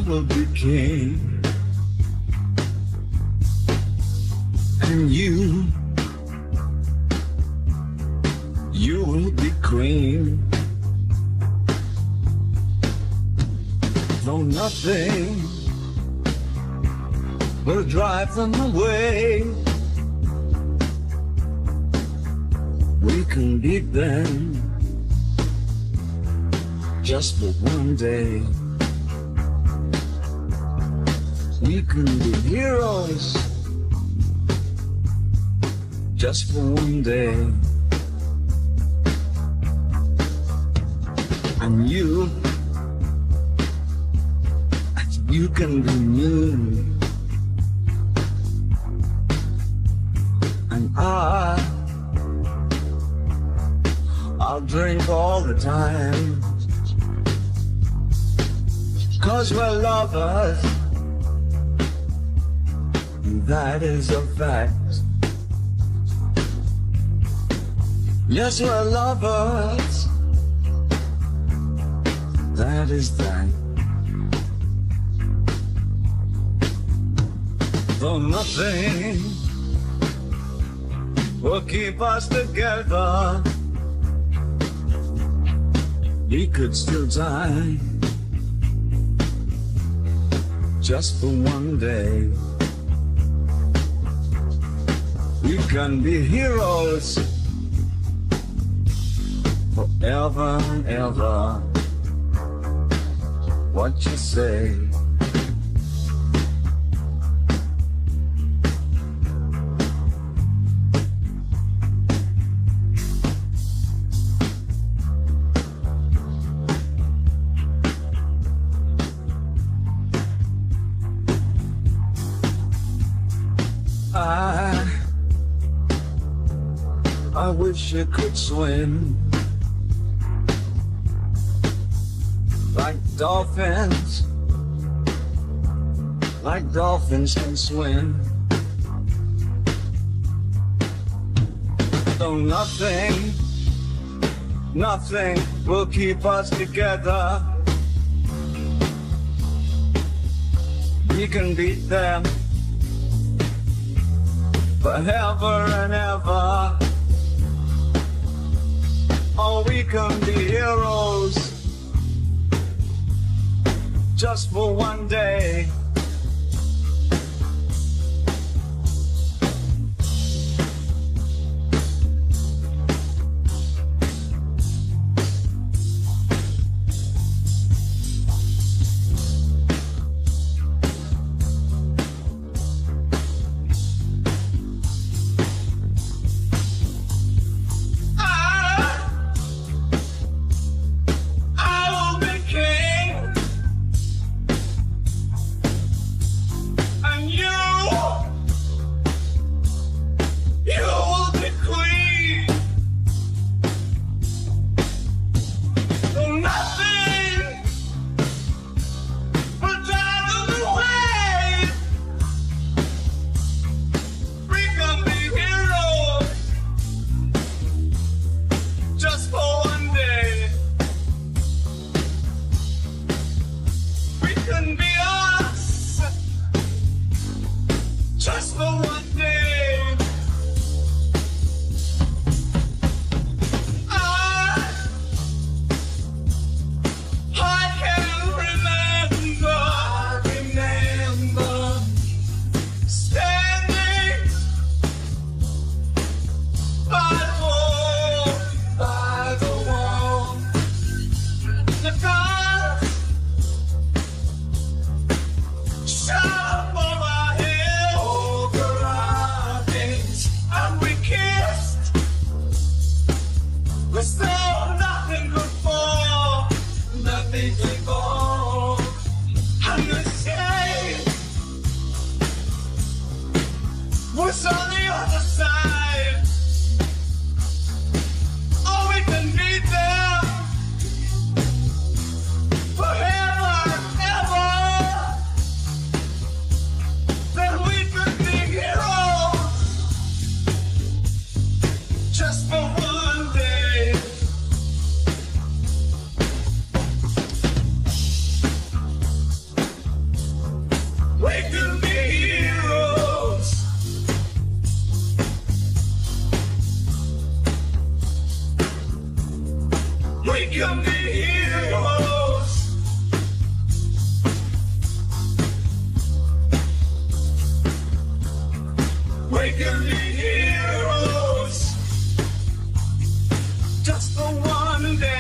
will be king, and you will be queen. Though nothing will drive them away, we can beat them just for one day. We can be heroes just for one day. And you can be me, and I'll drink all the time, 'cause we're lovers, and that is a fact. Yes, we're lovers, that is that. Though nothing will keep us together, we could still die just for one day. We can be heroes forever and ever. What you say? I wish you could swim like dolphins can swim. Though nothing will keep us together, we can beat them forever and ever. Oh, we can be heroes just for one day. Just for one day, I can remember standing by the wall, the guns shot over our heads, over our heads, and we kissed. We saw nothing could fall, nothing could fall, and the shame was on the other side. Oh, we can beat them forever and ever. Then we could be heroes just for one day. Waken the heroes. Waken the heroes. Just the one day.